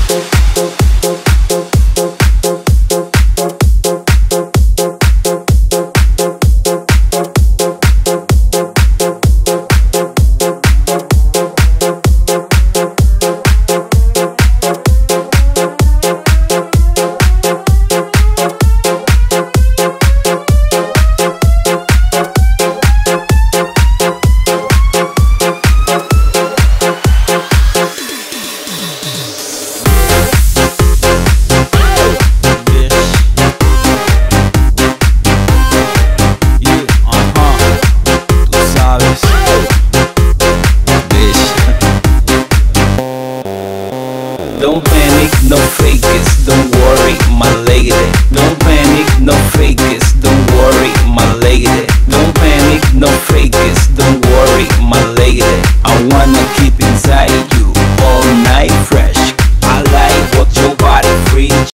Don't panic, no fakers, don't worry, my lady. Don't panic, no fakers, don't worry, my lady. Don't panic, no fakers, don't worry, my lady. I wanna keep inside